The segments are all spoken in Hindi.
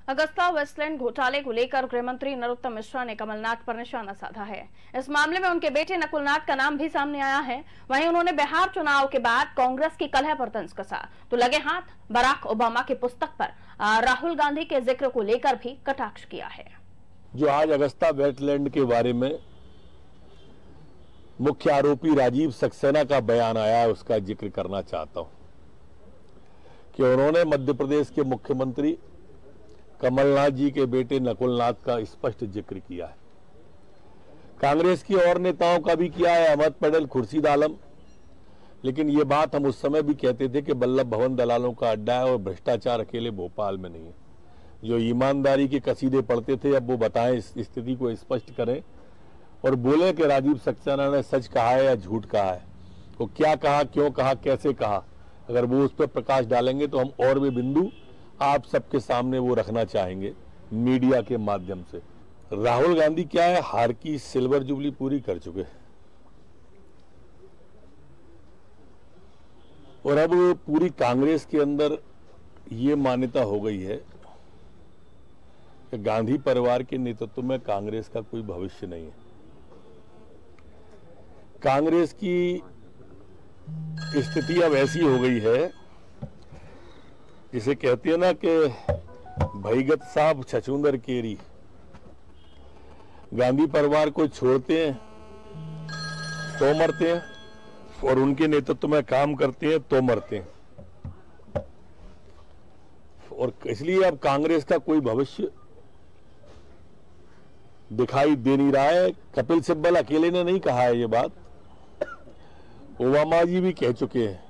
अगस्ता वेस्टलैंड घोटाले को लेकर गृहमंत्री नरोत्तम मिश्रा ने कमलनाथ पर निशाना साधा है। इस मामले में उनके बेटे नकुलनाथ का नाम भी सामने आया है। वहीं उन्होंने बिहार चुनाव के बाद कांग्रेस की कलह पर तंज कसा तो लगे हाथ बराक ओबामा की पुस्तक पर राहुल गांधी के जिक्र को लेकर भी कटाक्ष किया है। जो आज अगस्ता वेस्टलैंड के बारे में मुख्य आरोपी राजीव सक्सेना का बयान आया है, उसका जिक्र करना चाहता हूं कि उन्होंने मध्य प्रदेश के मुख्यमंत्री कमलनाथ जी के बेटे नकुलनाथ का स्पष्ट जिक्र किया है। कांग्रेस की और नेताओं का भी किया है, अहमद पटेल, खुर्शीद आलम। लेकिन ये बात हम उस समय भी कहते थे कि वल्लभ भवन दलालों का अड्डा है और भ्रष्टाचार अकेले भोपाल में नहीं है। जो ईमानदारी के कसीदे पढ़ते थे अब वो बताएं, इस स्थिति को स्पष्ट करें और बोले कि राजीव सक्सेना ने सच कहा है या झूठ कहा है, वो क्या कहा, क्यों कहा, कैसे कहा। अगर वो उस पर प्रकाश डालेंगे तो हम और भी बिंदु आप सबके सामने वो रखना चाहेंगे मीडिया के माध्यम से। राहुल गांधी क्या है, हार की सिल्वर जुबली पूरी कर चुके और अब पूरी कांग्रेस के अंदर ये मान्यता हो गई है कि गांधी परिवार के नेतृत्व में कांग्रेस का कोई भविष्य नहीं है। कांग्रेस की स्थिति अब ऐसी हो गई है जिसे कहते हैं ना कि भईगत साहब छछूंदर केरी। गांधी परिवार को छोड़ते हैं तो मरते हैं और उनके नेतृत्व में काम करते हैं तो मरते हैं। और इसलिए अब कांग्रेस का कोई भविष्य दिखाई दे नहीं रहा है। कपिल सिब्बल अकेले ने नहीं कहा है ये बात, ओबामा जी भी कह चुके हैं।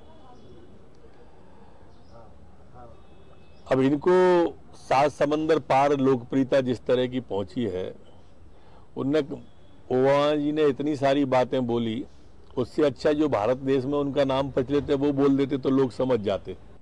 अब इनको सात समंदर पार लोकप्रियता जिस तरह की पहुंची है, उनने ओबामा जी ने इतनी सारी बातें बोली, उससे अच्छा जो भारत देश में उनका नाम प्रचलित है वो बोल देते तो लोग समझ जाते।